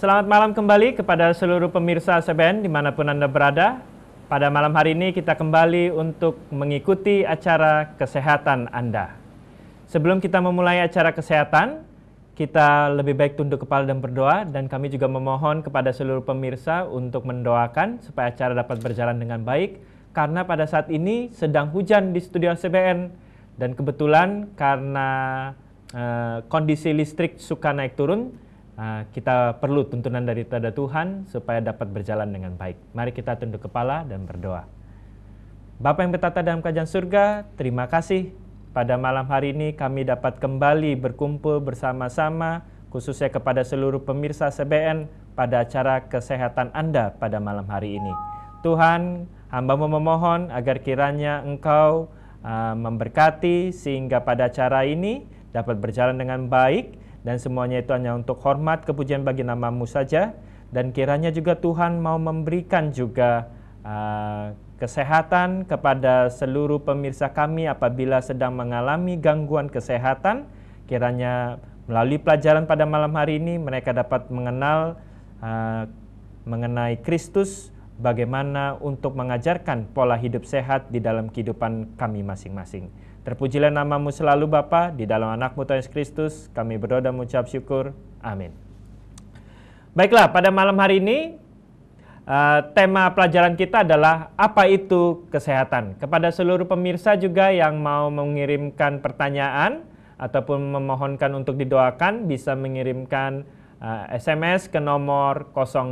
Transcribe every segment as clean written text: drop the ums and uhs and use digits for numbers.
Selamat malam kembali kepada seluruh pemirsa HCBN dimanapun Anda berada. Pada malam hari ini kita kembali untuk mengikuti acara kesehatan Anda. Sebelum kita memulai acara kesehatan, kita lebih baik tunduk kepala dan berdoa, dan kami juga memohon kepada seluruh pemirsa untuk mendoakan supaya acara dapat berjalan dengan baik, karena pada saat ini sedang hujan di studio HCBN, dan kebetulan karena kondisi listrik suka naik turun, kita perlu tuntunan dari Tuhan supaya dapat berjalan dengan baik. Mari kita tunduk kepala dan berdoa. Bapa yang bertata dalam kerajaan surga, terima kasih pada malam hari ini kami dapat kembali berkumpul bersama-sama, khususnya kepada seluruh pemirsa HCBN pada acara kesehatan Anda pada malam hari ini. Tuhan, hamba-Mu memohon agar kiranya Engkau memberkati sehingga pada acara ini dapat berjalan dengan baik, dan semuanya itu hanya untuk hormat kepujian bagi nama-Mu saja, dan kiranya juga Tuhan mau memberikan juga kesehatan kepada seluruh pemirsa kami apabila sedang mengalami gangguan kesehatan. Kiranya melalui pelajaran pada malam hari ini mereka dapat mengenal mengenai Kristus, bagaimana untuk mengajarkan pola hidup sehat di dalam kehidupan kami masing-masing. Terpujilah nama-Mu selalu Bapa, di dalam anak-Mu Tuhan Yesus Kristus kami berdoa dan mengucap syukur. Amin. Baiklah, pada malam hari ini tema pelajaran kita adalah apa itu kesehatan. Kepada seluruh pemirsa juga yang mau mengirimkan pertanyaan ataupun memohonkan untuk didoakan, bisa mengirimkan SMS ke nomor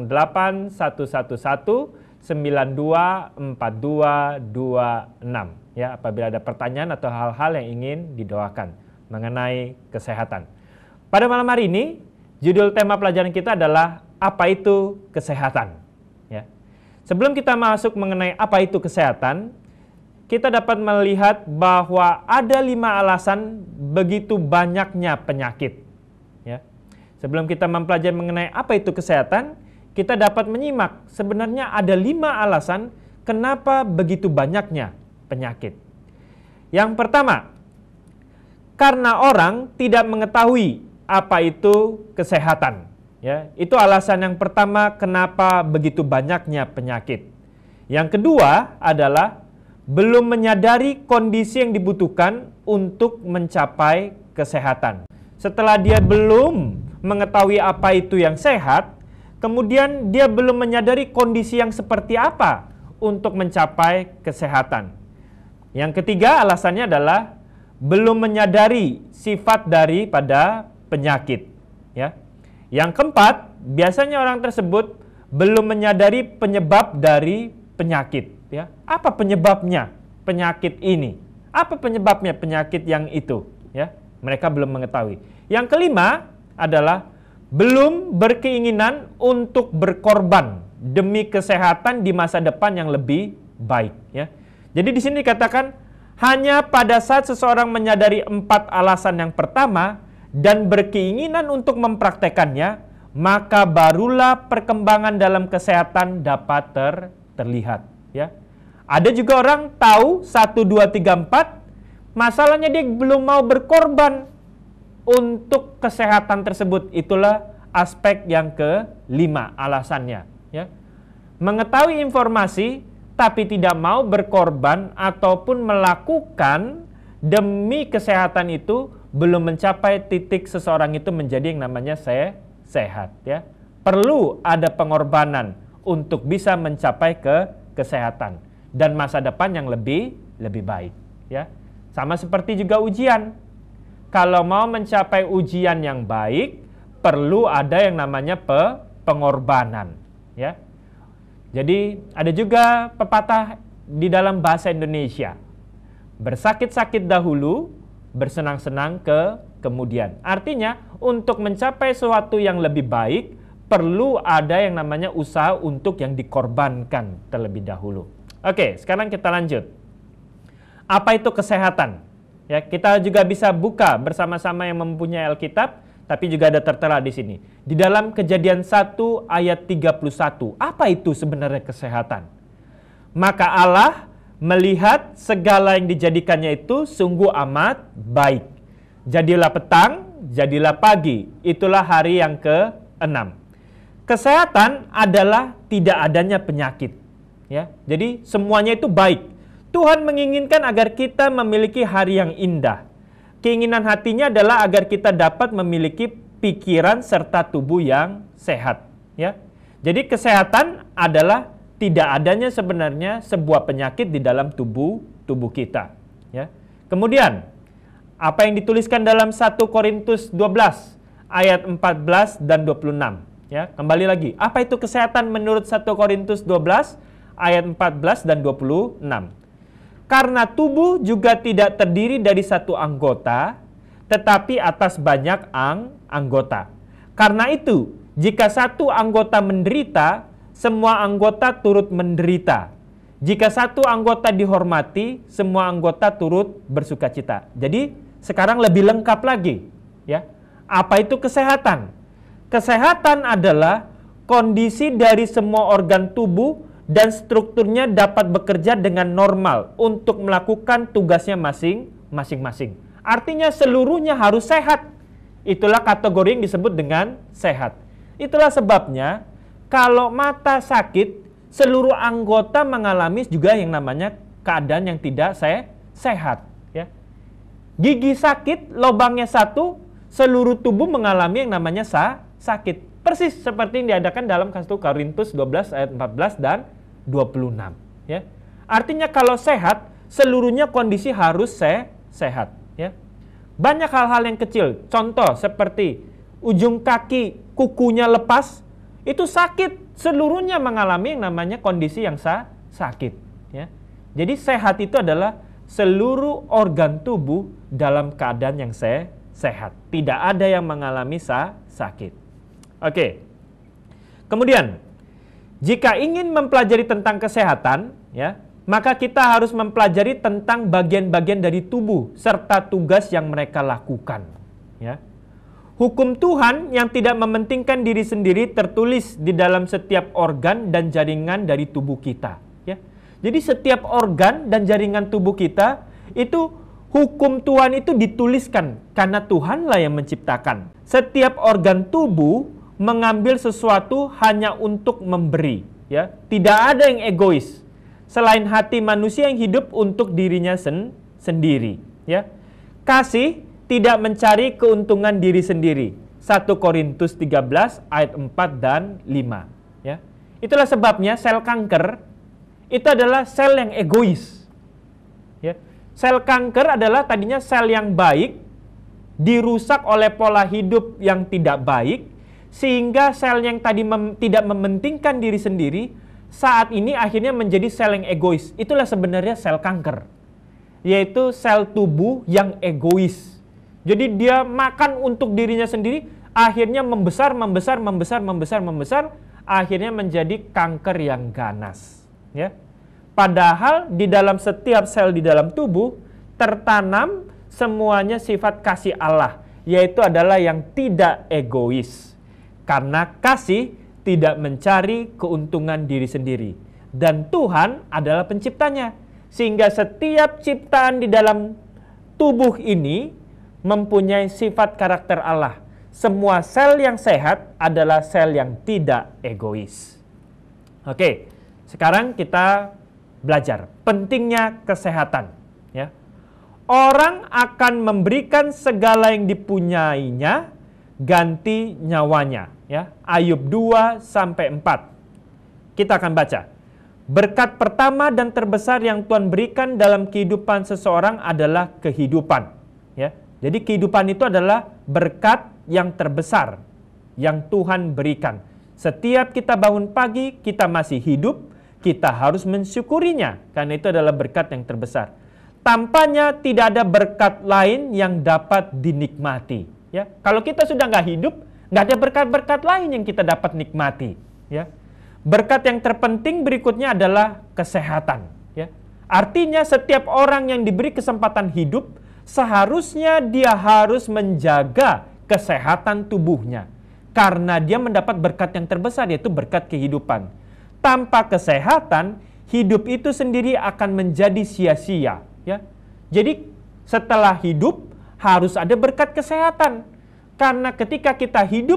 08191924226 ya, apabila ada pertanyaan atau hal-hal yang ingin didoakan mengenai kesehatan. Pada malam hari ini, judul tema pelajaran kita adalah apa itu kesehatan. Ya. Sebelum kita masuk mengenai apa itu kesehatan, kita dapat melihat bahwa ada 5 alasan begitu banyaknya penyakit. Ya. Sebelum kita mempelajari mengenai apa itu kesehatan, kita dapat menyimak sebenarnya ada 5 alasan kenapa begitu banyaknya penyakit. Yang pertama, karena orang tidak mengetahui apa itu kesehatan. Ya, itu alasan yang pertama kenapa begitu banyaknya penyakit. Yang kedua adalah belum menyadari kondisi yang dibutuhkan untuk mencapai kesehatan. Setelah dia belum mengetahui apa itu yang sehat, kemudian dia belum menyadari kondisi yang seperti apa untuk mencapai kesehatan. Yang ketiga alasannya adalah belum menyadari sifat daripada penyakit. Ya. Yang keempat, biasanya orang tersebut belum menyadari penyebab dari penyakit. Ya. Apa penyebabnya penyakit ini? Apa penyebabnya penyakit yang itu? Ya. Mereka belum mengetahui. Yang kelima adalah belum berkeinginan untuk berkorban demi kesehatan di masa depan yang lebih baik. Ya. Jadi di sini dikatakan hanya pada saat seseorang menyadari 4 alasan yang pertama dan berkeinginan untuk mempraktekannya, maka barulah perkembangan dalam kesehatan dapat terlihat. Ya. Ada juga orang tahu 1, 2, 3, 4, masalahnya dia belum mau berkorban untuk kesehatan tersebut. Itulah aspek yang kelima alasannya. Ya. Mengetahui informasi tapi tidak mau berkorban ataupun melakukan demi kesehatan itu belum mencapai titik seseorang itu menjadi yang namanya sehat. Ya. Perlu ada pengorbanan untuk bisa mencapai kesehatan dan masa depan yang lebih baik. Ya. Sama seperti juga ujian. Kalau mau mencapai ujian yang baik, perlu ada yang namanya pengorbanan. Ya. Jadi ada juga pepatah di dalam bahasa Indonesia, bersakit-sakit dahulu, bersenang-senang kemudian. Artinya untuk mencapai sesuatu yang lebih baik, perlu ada yang namanya usaha untuk yang dikorbankan terlebih dahulu. Oke, sekarang kita lanjut. Apa itu kesehatan? Ya, kita juga bisa buka bersama-sama yang mempunyai Alkitab, tapi juga ada tertera di sini. Di dalam Kejadian 1 ayat 31. Apa itu sebenarnya kesehatan? Maka Allah melihat segala yang dijadikannya itu sungguh amat baik. Jadilah petang, jadilah pagi. Itulah hari yang ke-6. Kesehatan adalah tidak adanya penyakit. Ya, jadi semuanya itu baik. Tuhan menginginkan agar kita memiliki hari yang indah. Keinginan hatinya adalah agar kita dapat memiliki pikiran serta tubuh yang sehat. Ya, jadi kesehatan adalah tidak adanya sebenarnya sebuah penyakit di dalam tubuh kita. Ya, kemudian apa yang dituliskan dalam 1 Korintus 12 ayat 14 dan 26. Ya, kembali lagi, apa itu kesehatan menurut 1 Korintus 12 ayat 14 dan 26? Karena tubuh juga tidak terdiri dari satu anggota, tetapi atas banyak anggota. Karena itu, jika satu anggota menderita, semua anggota turut menderita. Jika satu anggota dihormati, semua anggota turut bersukacita. Jadi, sekarang lebih lengkap lagi. Ya, apa itu kesehatan? Kesehatan adalah kondisi dari semua organ tubuh dan strukturnya dapat bekerja dengan normal untuk melakukan tugasnya masing-masing. Artinya seluruhnya harus sehat. Itulah kategori yang disebut dengan sehat. Itulah sebabnya kalau mata sakit, seluruh anggota mengalami juga yang namanya keadaan yang tidak sehat. Ya. Gigi sakit, lubangnya satu, seluruh tubuh mengalami yang namanya sakit. Persis seperti yang diadakan dalam 1 Korintus 12 ayat 14 dan 26. Ya. Artinya kalau sehat, seluruhnya kondisi harus sehat. Ya. Banyak hal-hal yang kecil, contoh seperti ujung kaki, kukunya lepas, itu sakit. Seluruhnya mengalami yang namanya kondisi yang sakit. Ya. Jadi sehat itu adalah seluruh organ tubuh dalam keadaan yang sehat. Tidak ada yang mengalami sakit. Oke. Kemudian, jika ingin mempelajari tentang kesehatan, ya, maka kita harus mempelajari tentang bagian-bagian dari tubuh serta tugas yang mereka lakukan. Ya. Hukum Tuhan yang tidak mementingkan diri sendiri tertulis di dalam setiap organ dan jaringan dari tubuh kita. Ya. Jadi setiap organ dan jaringan tubuh kita itu hukum Tuhan itu dituliskan karena Tuhanlah yang menciptakan. Setiap organ tubuh mengambil sesuatu hanya untuk memberi, ya. Tidak ada yang egois. Selain hati manusia yang hidup untuk dirinya sendiri, ya. Kasih tidak mencari keuntungan diri sendiri. 1 Korintus 13 ayat 4 dan 5, ya. Itulah sebabnya sel kanker itu adalah sel yang egois. Ya. Sel kanker adalah tadinya sel yang baik dirusak oleh pola hidup yang tidak baik, sehingga sel yang tadi tidak mementingkan diri sendiri saat ini akhirnya menjadi sel yang egois. Itulah sebenarnya sel kanker, yaitu sel tubuh yang egois. Jadi dia makan untuk dirinya sendiri, akhirnya membesar, akhirnya menjadi kanker yang ganas. Ya. Padahal di dalam setiap sel di dalam tubuh tertanam semuanya sifat kasih Allah, yaitu adalah yang tidak egois. Karena kasih tidak mencari keuntungan diri sendiri. Dan Tuhan adalah penciptanya. Sehingga setiap ciptaan di dalam tubuh ini mempunyai sifat karakter Allah. Semua sel yang sehat adalah sel yang tidak egois. Oke, sekarang kita belajar pentingnya kesehatan. Ya. Orang akan memberikan segala yang dipunyainya ganti nyawanya. Ya, Ayub 2-4. Kita akan baca. Berkat pertama dan terbesar yang Tuhan berikan dalam kehidupan seseorang adalah kehidupan. Ya, jadi kehidupan itu adalah berkat yang terbesar yang Tuhan berikan. Setiap kita bangun pagi, kita masih hidup, kita harus mensyukurinya. Karena itu adalah berkat yang terbesar. Tampaknya tidak ada berkat lain yang dapat dinikmati. Ya, kalau kita sudah nggak hidup, nggak ada berkat-berkat lain yang kita dapat nikmati. Ya. Berkat yang terpenting berikutnya adalah kesehatan. Ya. Artinya setiap orang yang diberi kesempatan hidup, seharusnya dia harus menjaga kesehatan tubuhnya. Karena dia mendapat berkat yang terbesar, yaitu berkat kehidupan. Tanpa kesehatan, hidup itu sendiri akan menjadi sia-sia. Ya. Jadi setelah hidup, harus ada berkat kesehatan. Karena ketika kita hidup,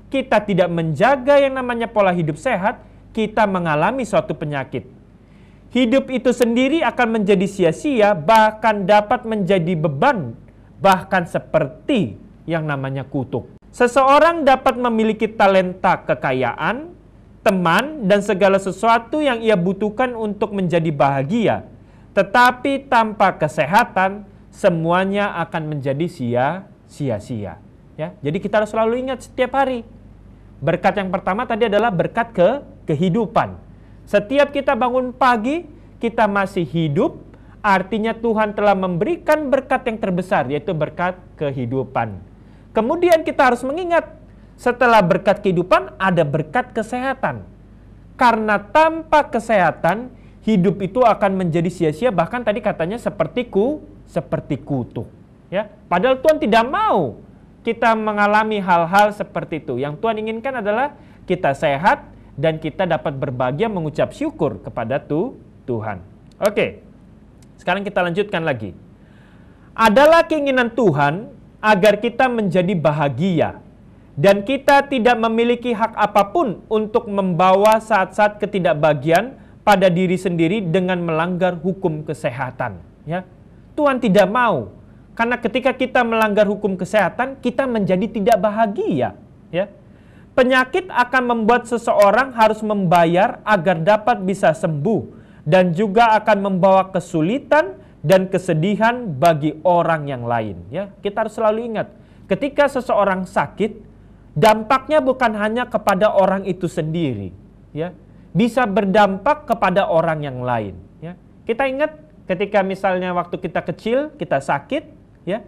kita tidak menjaga yang namanya pola hidup sehat, kita mengalami suatu penyakit. Hidup itu sendiri akan menjadi sia-sia, bahkan dapat menjadi beban, bahkan seperti yang namanya kutuk. Seseorang dapat memiliki talenta, kekayaan, teman, dan segala sesuatu yang ia butuhkan untuk menjadi bahagia. Tetapi tanpa kesehatan, semuanya akan menjadi sia-sia. Ya, jadi kita harus selalu ingat setiap hari. Berkat yang pertama tadi adalah berkat kehidupan. Setiap kita bangun pagi, kita masih hidup, artinya Tuhan telah memberikan berkat yang terbesar, yaitu berkat kehidupan. Kemudian kita harus mengingat, setelah berkat kehidupan ada berkat kesehatan. Karena tanpa kesehatan, hidup itu akan menjadi sia-sia, bahkan tadi katanya seperti kutuk. Ya, padahal Tuhan tidak mau kita mengalami hal-hal seperti itu. Yang Tuhan inginkan adalah kita sehat dan kita dapat berbahagia mengucap syukur kepada Tuhan. Oke, sekarang kita lanjutkan lagi. Adalah keinginan Tuhan agar kita menjadi bahagia dan kita tidak memiliki hak apapun untuk membawa saat-saat ketidakbahagiaan pada diri sendiri dengan melanggar hukum kesehatan. Ya, Tuhan tidak mau. Karena ketika kita melanggar hukum kesehatan, kita menjadi tidak bahagia. Ya. Penyakit akan membuat seseorang harus membayar agar dapat bisa sembuh. Dan juga akan membawa kesulitan dan kesedihan bagi orang yang lain. Ya. Kita harus selalu ingat, ketika seseorang sakit, dampaknya bukan hanya kepada orang itu sendiri. Ya. Bisa berdampak kepada orang yang lain. Ya. Kita ingat ketika misalnya waktu kita kecil, kita sakit, ya,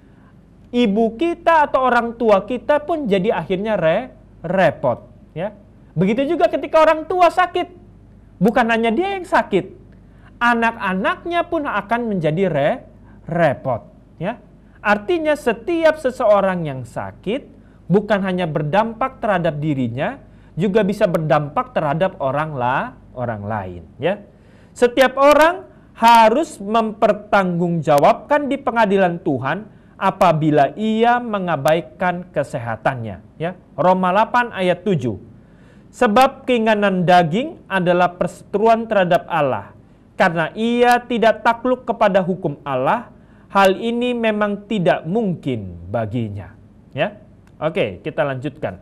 ibu kita atau orang tua kita pun jadi akhirnya repot. Ya. Begitu juga ketika orang tua sakit, bukan hanya dia yang sakit, anak-anaknya pun akan menjadi repot. Ya. Artinya setiap seseorang yang sakit bukan hanya berdampak terhadap dirinya, juga bisa berdampak terhadap orang lain. Ya. Setiap orang harus mempertanggungjawabkan di pengadilan Tuhan apabila ia mengabaikan kesehatannya. Ya. Roma 8 ayat 7. Sebab keinginan daging adalah perseteruan terhadap Allah. Karena ia tidak takluk kepada hukum Allah, hal ini memang tidak mungkin baginya. Ya. Oke, kita lanjutkan.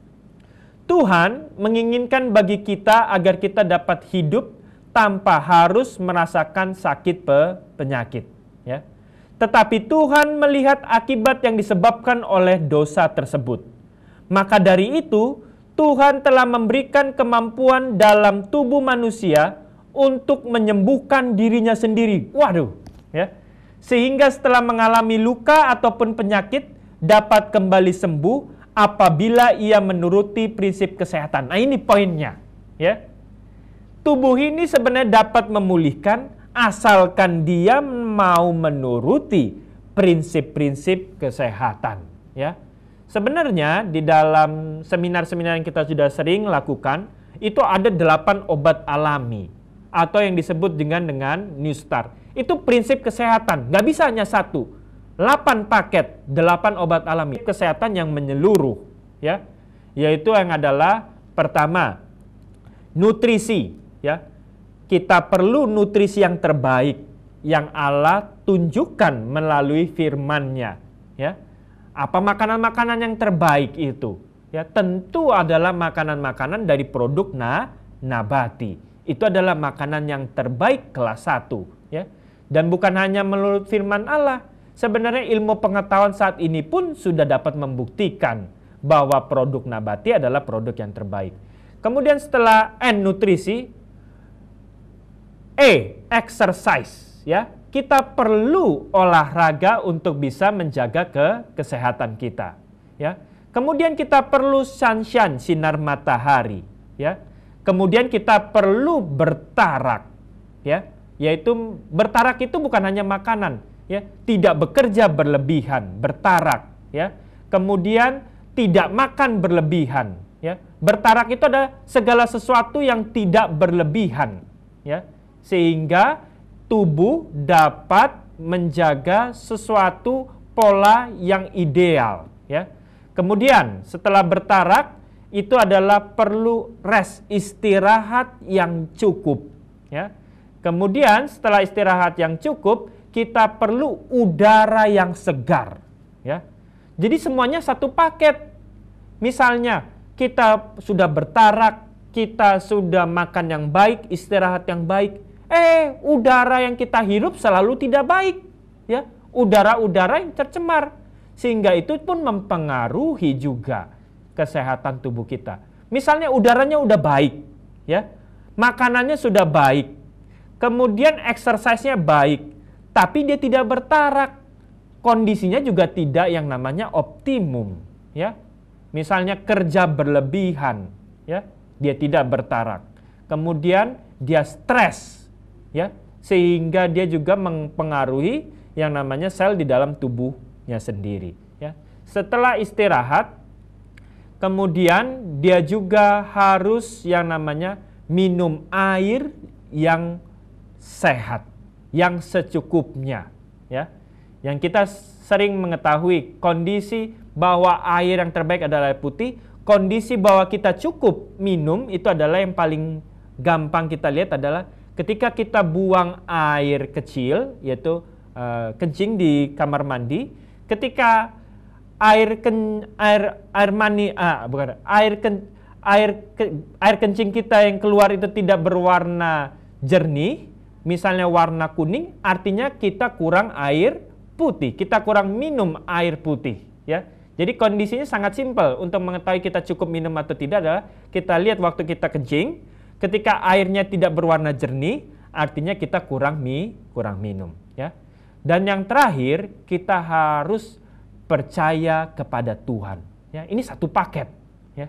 Tuhan menginginkan bagi kita agar kita dapat hidup tanpa harus merasakan sakit penyakit. Ya. Tetapi Tuhan melihat akibat yang disebabkan oleh dosa tersebut. Maka dari itu, Tuhan telah memberikan kemampuan dalam tubuh manusia untuk menyembuhkan dirinya sendiri. Waduh, ya. Sehingga setelah mengalami luka ataupun penyakit, dapat kembali sembuh apabila ia menuruti prinsip kesehatan. Nah, ini poinnya. Ya. Tubuh ini sebenarnya dapat memulihkan asalkan dia mau menuruti prinsip-prinsip kesehatan. Ya. Sebenarnya di dalam seminar-seminar yang kita sudah sering lakukan, itu ada 8 obat alami atau yang disebut dengan New Start. Itu prinsip kesehatan, nggak bisa hanya satu. 8 paket, 8 obat alami kesehatan yang menyeluruh. Ya. Yaitu yang adalah pertama, nutrisi. Ya, kita perlu nutrisi yang terbaik yang Allah tunjukkan melalui firman-Nya. Ya, apa makanan-makanan yang terbaik itu? Ya, tentu adalah makanan-makanan dari produk nabati. Itu adalah makanan yang terbaik kelas 1. Ya, dan bukan hanya menurut firman Allah. Sebenarnya ilmu pengetahuan saat ini pun sudah dapat membuktikan bahwa produk nabati adalah produk yang terbaik. Kemudian setelah nutrisi, exercise, ya. Kita perlu olahraga untuk bisa menjaga kesehatan kita, ya. Kemudian kita perlu sunshine, sinar matahari, ya. Kemudian kita perlu bertarak, ya. Yaitu bertarak itu bukan hanya makanan, ya. Tidak bekerja berlebihan, bertarak, ya. Kemudian tidak makan berlebihan, ya. Bertarak itu ada segala sesuatu yang tidak berlebihan, ya. Sehingga tubuh dapat menjaga sesuatu pola yang ideal. Ya. Kemudian setelah bertarak itu adalah perlu rest, istirahat yang cukup, ya. Kemudian setelah istirahat yang cukup, kita perlu udara yang segar, ya. Jadi semuanya satu paket. Misalnya kita sudah bertarak, kita sudah makan yang baik, istirahat yang baik, udara yang kita hirup selalu tidak baik, ya. Udara-udara yang tercemar, sehingga itu pun mempengaruhi juga kesehatan tubuh kita. Misalnya udaranya udah baik, ya, makanannya sudah baik, kemudian exercise-nya baik, tapi dia tidak bertarak, kondisinya juga tidak yang namanya optimum, ya. Misalnya kerja berlebihan, ya, dia tidak bertarak. Kemudian dia stres, ya, sehingga dia juga mempengaruhi yang namanya sel di dalam tubuhnya sendiri, ya. Setelah istirahat, kemudian dia juga harus yang namanya minum air yang sehat, yang secukupnya, ya. Yang kita sering mengetahui kondisi bahwa air yang terbaik adalah air putih, kondisi bahwa kita cukup minum itu adalah yang paling gampang kita lihat adalah ketika kita buang air kecil, yaitu kencing di kamar mandi, ketika air kencing kita yang keluar itu tidak berwarna jernih, misalnya warna kuning, artinya kita kurang air putih, kita kurang minum air putih, ya. Jadi kondisinya sangat simpel untuk mengetahui kita cukup minum atau tidak adalah kita lihat waktu kita kencing, ketika airnya tidak berwarna jernih, artinya kita kurang minum, ya. Dan yang terakhir, kita harus percaya kepada Tuhan, ya. Ini satu paket, ya.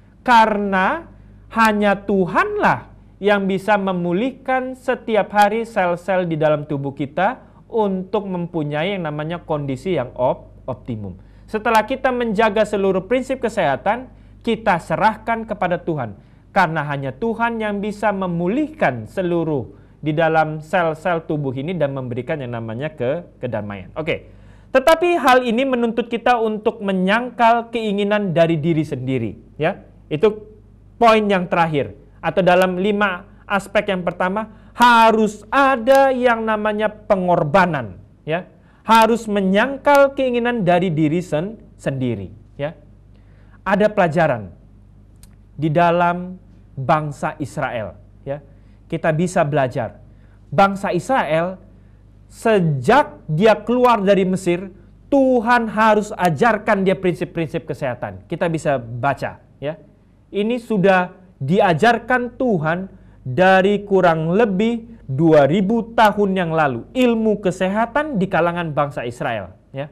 Karena hanya Tuhanlah yang bisa memulihkan setiap hari sel-sel di dalam tubuh kita untuk mempunyai yang namanya kondisi yang optimum. Setelah kita menjaga seluruh prinsip kesehatan, kita serahkan kepada Tuhan. Karena hanya Tuhan yang bisa memulihkan seluruh di dalam sel-sel tubuh ini dan memberikan yang namanya kedamaian. Oke. Tetapi hal ini menuntut kita untuk menyangkal keinginan dari diri sendiri, ya. Itu poin yang terakhir, atau dalam 5 aspek yang pertama, harus ada yang namanya pengorbanan, ya. Harus menyangkal keinginan dari diri sendiri, ya. Ada pelajaran di dalam bangsa Israel, ya. Kita bisa belajar. Bangsa Israel sejak dia keluar dari Mesir, Tuhan harus ajarkan dia prinsip-prinsip kesehatan. Kita bisa baca, ya. Ini sudah diajarkan Tuhan dari kurang lebih 2000 tahun yang lalu, ilmu kesehatan di kalangan bangsa Israel, ya.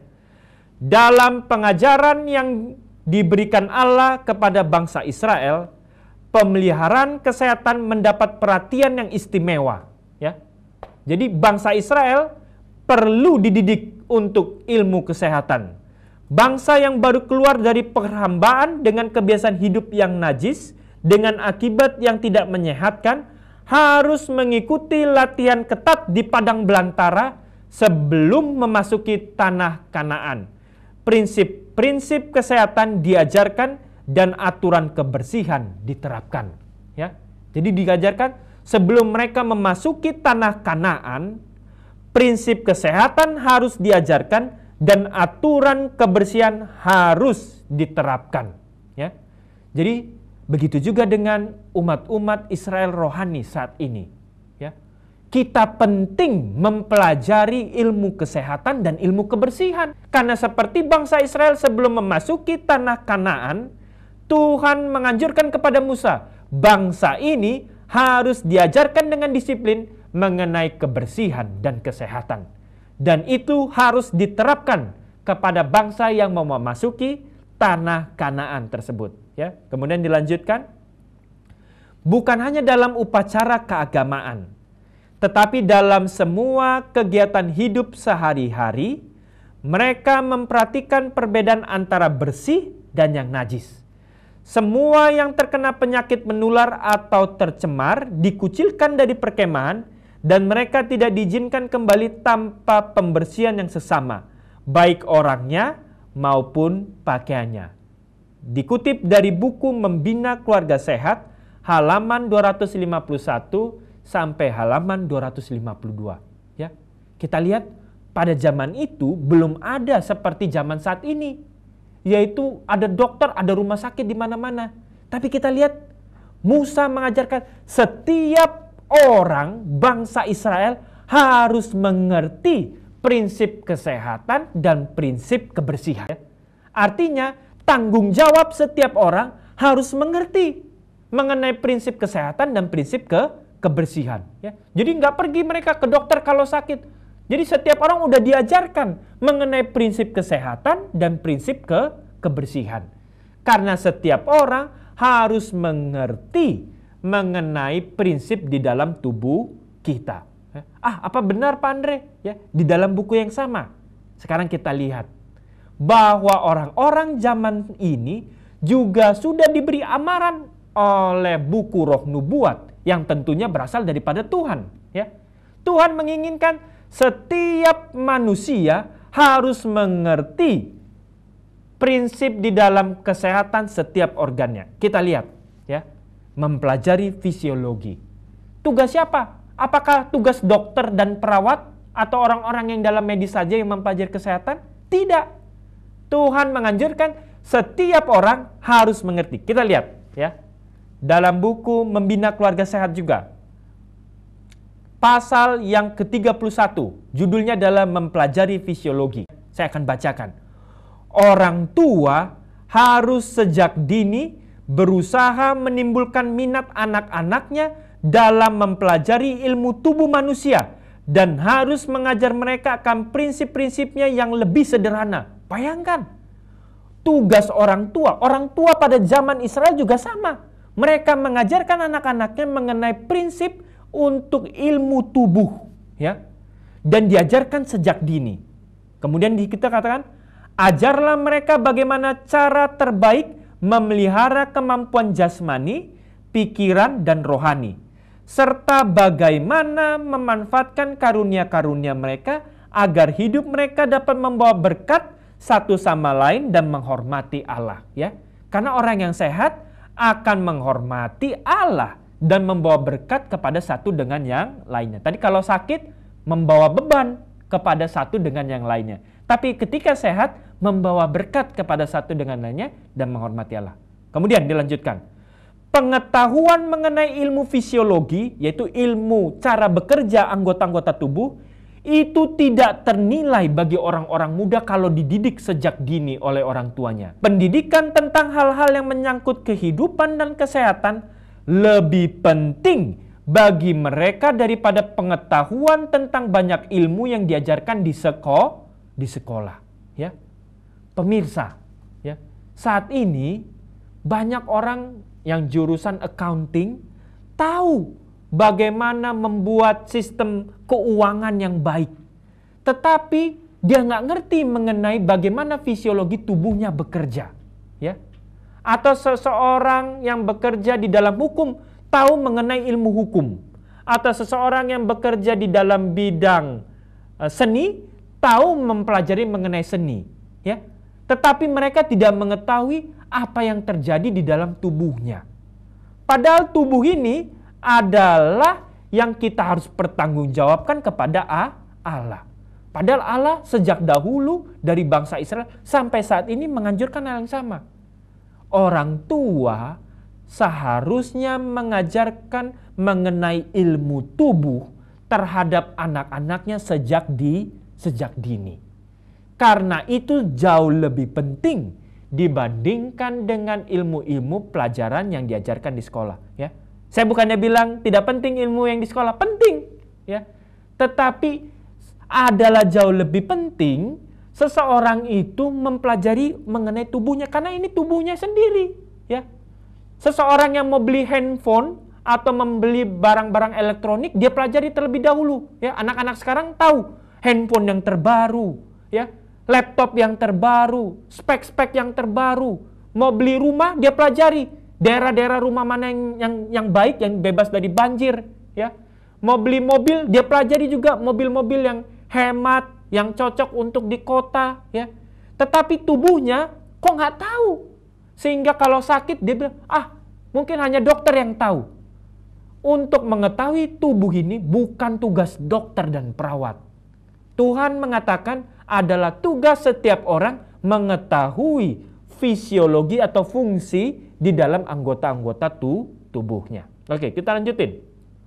Dalam pengajaran yang diberikan Allah kepada bangsa Israel, pemeliharaan kesehatan mendapat perhatian yang istimewa, ya. Jadi bangsa Israel perlu dididik untuk ilmu kesehatan. Bangsa yang baru keluar dari perhambaan dengan kebiasaan hidup yang najis, dengan akibat yang tidak menyehatkan, harus mengikuti latihan ketat di padang belantara sebelum memasuki tanah Kanaan. Prinsip-prinsip kesehatan diajarkan dan aturan kebersihan diterapkan, ya. Jadi diajarkan sebelum mereka memasuki tanah Kanaan, prinsip kesehatan harus diajarkan dan aturan kebersihan harus diterapkan, ya. Jadi begitu juga dengan umat-umat Israel rohani saat ini, ya. Kita penting mempelajari ilmu kesehatan dan ilmu kebersihan. Karena seperti bangsa Israel sebelum memasuki tanah Kanaan, Tuhan menganjurkan kepada Musa, bangsa ini harus diajarkan dengan disiplin mengenai kebersihan dan kesehatan. Dan itu harus diterapkan kepada bangsa yang mau memasuki tanah Kanaan tersebut, ya. Kemudian dilanjutkan, bukan hanya dalam upacara keagamaan, tetapi dalam semua kegiatan hidup sehari-hari, mereka memperhatikan perbedaan antara bersih dan yang najis. Semua yang terkena penyakit menular atau tercemar dikucilkan dari perkemahan dan mereka tidak diizinkan kembali tanpa pembersihan yang sesama, baik orangnya maupun pakaiannya. Dikutip dari buku Membina Keluarga Sehat, halaman 251 sampai halaman 252. Ya, kita lihat pada zaman itu belum ada seperti zaman saat ini, yaitu ada dokter, ada rumah sakit di mana-mana. Tapi kita lihat Musa mengajarkan setiap orang bangsa Israel harus mengerti prinsip kesehatan dan prinsip kebersihan. Artinya tanggung jawab setiap orang harus mengerti mengenai prinsip kesehatan dan prinsip kebersihan. Ya. Jadi nggak pergi mereka ke dokter kalau sakit. Jadi setiap orang udah diajarkan mengenai prinsip kesehatan dan prinsip kebersihan. Karena setiap orang harus mengerti mengenai prinsip di dalam tubuh kita. Apa benar Pak Andre? Ya, di dalam buku yang sama. Sekarang kita lihat bahwa orang-orang zaman ini juga sudah diberi amaran oleh buku Roh Nubuat yang tentunya berasal daripada Tuhan. Ya. Tuhan menginginkan setiap manusia harus mengerti prinsip di dalam kesehatan setiap organnya. Kita lihat, ya, mempelajari fisiologi. Tugas siapa? Apakah tugas dokter dan perawat atau orang-orang yang dalam medis saja yang mempelajari kesehatan? Tidak. Tuhan menganjurkan setiap orang harus mengerti. Kita lihat, ya. Dalam buku Membina Keluarga Sehat juga. Pasal yang ke-31, judulnya adalah mempelajari fisiologi. Saya akan bacakan. Orang tua harus sejak dini berusaha menimbulkan minat anak-anaknya dalam mempelajari ilmu tubuh manusia dan harus mengajar mereka akan prinsip-prinsipnya yang lebih sederhana. Bayangkan, tugas orang tua pada zaman Israel juga sama. Mereka mengajarkan anak-anaknya mengenai prinsip untuk ilmu tubuh, ya, dan diajarkan sejak dini. Kemudian kita katakan, ajarlah mereka bagaimana cara terbaik memelihara kemampuan jasmani, pikiran, dan rohani, serta bagaimana memanfaatkan karunia-karunia mereka agar hidup mereka dapat membawa berkat satu sama lain dan menghormati Allah. Ya, karena orang yang sehat akan menghormati Allah dan membawa berkat kepada satu dengan yang lainnya. Tadi kalau sakit, membawa beban kepada satu dengan yang lainnya. Tapi ketika sehat, membawa berkat kepada satu dengan lainnya dan menghormati Allah. Kemudian dilanjutkan. Pengetahuan mengenai ilmu fisiologi, yaitu ilmu cara bekerja anggota-anggota tubuh, itu tidak ternilai bagi orang-orang muda kalau dididik sejak dini oleh orang tuanya. Pendidikan tentang hal-hal yang menyangkut kehidupan dan kesehatan lebih penting bagi mereka daripada pengetahuan tentang banyak ilmu yang diajarkan di sekolah. Ya, pemirsa, ya, saat ini banyak orang yang jurusan accounting tahu bagaimana membuat sistem keuangan yang baik. Tetapi dia nggak ngerti mengenai bagaimana fisiologi tubuhnya bekerja. Ya. Atau seseorang yang bekerja di dalam hukum tahu mengenai ilmu hukum. Atau seseorang yang bekerja di dalam bidang seni tahu mempelajari mengenai seni. Ya. Tetapi mereka tidak mengetahui apa yang terjadi di dalam tubuhnya. Padahal tubuh ini adalah yang kita harus pertanggungjawabkan kepada Allah. Padahal Allah sejak dahulu dari bangsa Israel sampai saat ini menganjurkan hal yang sama. Orang tua seharusnya mengajarkan mengenai ilmu tubuh terhadap anak-anaknya sejak dini. Karena itu jauh lebih penting dibandingkan dengan ilmu-ilmu pelajaran yang diajarkan di sekolah. Ya. Saya bukannya bilang tidak penting ilmu yang di sekolah, penting, ya. Tetapi adalah jauh lebih penting seseorang itu mempelajari mengenai tubuhnya karena ini tubuhnya sendiri, ya. Seseorang yang mau beli handphone atau membeli barang-barang elektronik, dia pelajari terlebih dahulu, ya. Anak-anak sekarang tahu handphone yang terbaru, ya, laptop yang terbaru, spek-spek yang terbaru. Mau beli rumah, dia pelajari daerah-daerah rumah mana yang baik, yang bebas dari banjir, ya. Mau beli mobil, dia pelajari juga mobil-mobil yang hemat, yang cocok untuk di kota, ya. Tetapi tubuhnya kok nggak tahu. Sehingga kalau sakit dia bilang, mungkin hanya dokter yang tahu. Untuk mengetahui tubuh ini bukan tugas dokter dan perawat. Tuhan mengatakan adalah tugas setiap orang mengetahui fisiologi atau fungsi di dalam anggota-anggota tubuhnya. Oke, kita lanjutin.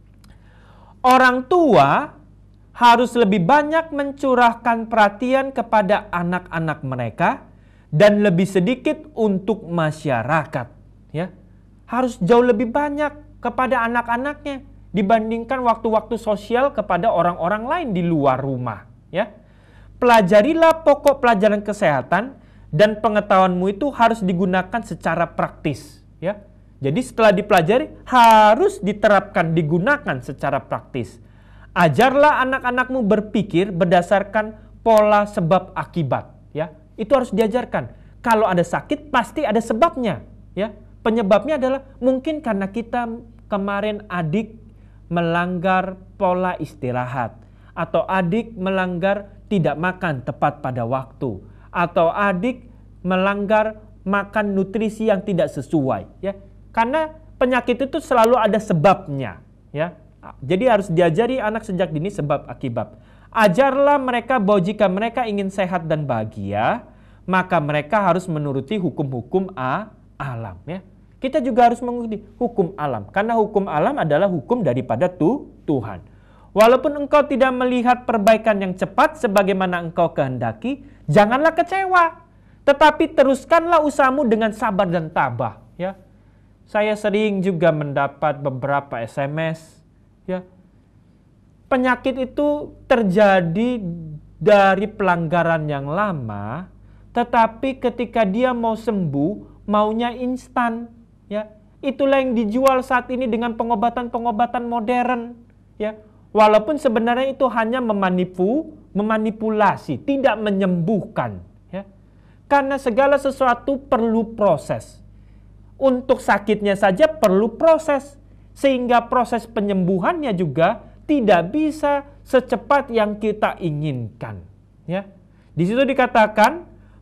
Orang tua harus lebih banyak mencurahkan perhatian kepada anak-anak mereka dan lebih sedikit untuk masyarakat. Ya, harus jauh lebih banyak kepada anak-anaknya dibandingkan waktu-waktu sosial kepada orang-orang lain di luar rumah. Ya, pelajarilah pokok pelajaran kesehatan dan pengetahuanmu itu harus digunakan secara praktis. Ya, jadi setelah dipelajari harus diterapkan, digunakan secara praktis. Ajarlah anak-anakmu berpikir berdasarkan pola sebab akibat. Ya, itu harus diajarkan. Kalau ada sakit pasti ada sebabnya. Ya, penyebabnya adalah mungkin karena kita kemarin adik melanggar pola istirahat, atau adik melanggar tidak makan tepat pada waktu, atau adik melanggar makan nutrisi yang tidak sesuai. Ya, karena penyakit itu selalu ada sebabnya. Ya. Jadi harus diajari anak sejak dini sebab akibat. Ajarlah mereka bahwa jika mereka ingin sehat dan bahagia, maka mereka harus menuruti hukum-hukum alam. Ya. Kita juga harus mengikuti hukum alam. Karena hukum alam adalah hukum daripada Tuhan. Walaupun engkau tidak melihat perbaikan yang cepat sebagaimana engkau kehendaki, janganlah kecewa. Tetapi teruskanlah usahamu dengan sabar dan tabah. Ya. Saya sering juga mendapat beberapa SMS. Ya, penyakit itu terjadi dari pelanggaran yang lama, tetapi ketika dia mau sembuh, maunya instan. Ya, itulah yang dijual saat ini dengan pengobatan-pengobatan modern. Ya, walaupun sebenarnya itu hanya memanipulasi, tidak menyembuhkan. Ya, karena segala sesuatu perlu proses. Untuk sakitnya saja perlu proses. Sehingga proses penyembuhannya juga tidak bisa secepat yang kita inginkan. Ya, di situ dikatakan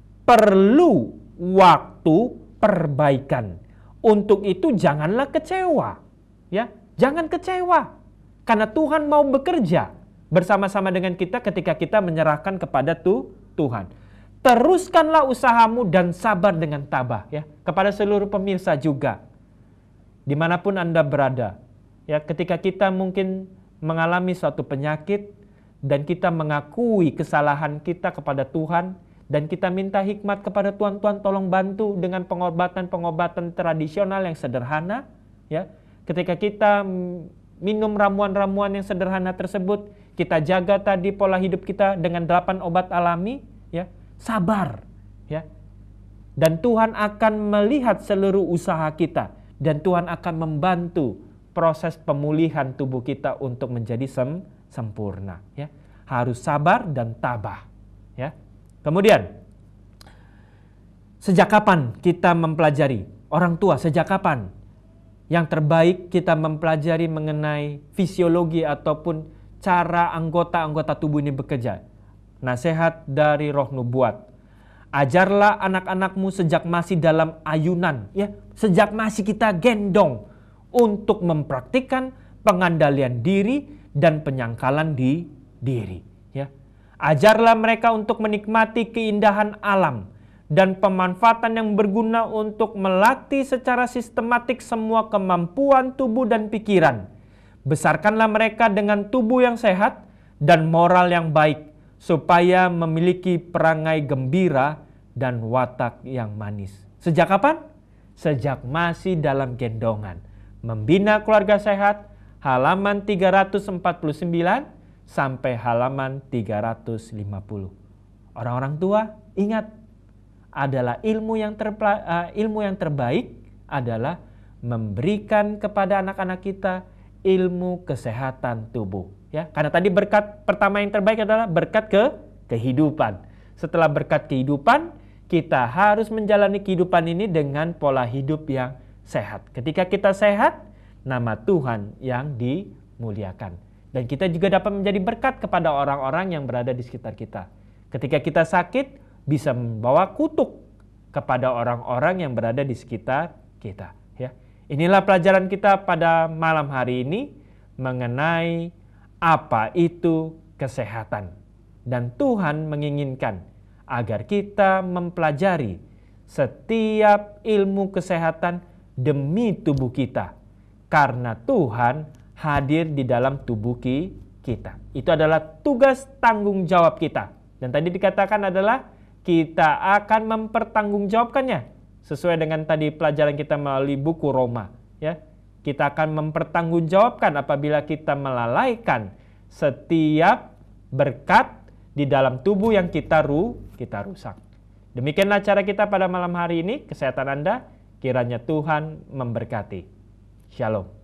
perlu waktu perbaikan. Untuk itu janganlah kecewa. Ya, jangan kecewa. Karena Tuhan mau bekerja bersama-sama dengan kita ketika kita menyerahkan kepada Tuhan. Teruskanlah usahamu dan sabar dengan tabah. Ya, kepada seluruh pemirsa juga. Dimanapun Anda berada, ya, ketika kita mungkin mengalami suatu penyakit dan kita mengakui kesalahan kita kepada Tuhan dan kita minta hikmat kepada Tuhan, Tuhan tolong bantu dengan pengobatan-pengobatan tradisional yang sederhana, ya. Ketika kita minum ramuan-ramuan yang sederhana tersebut, kita jaga tadi pola hidup kita dengan 8 obat alami, ya. Sabar, ya. Dan Tuhan akan melihat seluruh usaha kita. Dan Tuhan akan membantu proses pemulihan tubuh kita untuk menjadi sempurna. Ya. Harus sabar dan tabah. Ya. Kemudian, sejak kapan kita mempelajari? Orang tua, sejak kapan? Yang terbaik kita mempelajari mengenai fisiologi ataupun cara anggota-anggota tubuh ini bekerja. Nasihat dari Roh Nubuat. Ajarlah anak-anakmu sejak masih dalam ayunan, ya, sejak masih kita gendong untuk mempraktikkan pengandalian diri dan penyangkalan di diri, ya. Ajarlah mereka untuk menikmati keindahan alam dan pemanfaatan yang berguna untuk melatih secara sistematik semua kemampuan tubuh dan pikiran. Besarkanlah mereka dengan tubuh yang sehat dan moral yang baik, supaya memiliki perangai gembira dan watak yang manis. Sejak kapan? Sejak masih dalam gendongan. Membina keluarga sehat, halaman 349 sampai halaman 350. Orang-orang tua, ingat, adalah ilmu yang terbaik adalah memberikan kepada anak-anak kita ilmu kesehatan tubuh. Ya, karena tadi berkat pertama yang terbaik adalah berkat kehidupan. Setelah berkat kehidupan, kita harus menjalani kehidupan ini dengan pola hidup yang sehat. Ketika kita sehat, nama Tuhan yang dimuliakan. Dan kita juga dapat menjadi berkat kepada orang-orang yang berada di sekitar kita. Ketika kita sakit, bisa membawa kutuk. kepada orang-orang yang berada di sekitar kita. Ya. Inilah pelajaran kita pada malam hari ini mengenai apa itu kesehatan. Dan Tuhan menginginkan agar kita mempelajari setiap ilmu kesehatan demi tubuh kita. Karena Tuhan hadir di dalam tubuh kita. Itu adalah tugas tanggung jawab kita. Dan tadi dikatakan adalah kita akan mempertanggungjawabkannya. Sesuai dengan tadi pelajaran kita melalui buku Roma. Ya. Kita akan mempertanggungjawabkan apabila kita melalaikan setiap berkat di dalam tubuh yang kita rusak. Demikianlah cara kita pada malam hari ini. Kesehatan Anda, kiranya Tuhan memberkati. Shalom.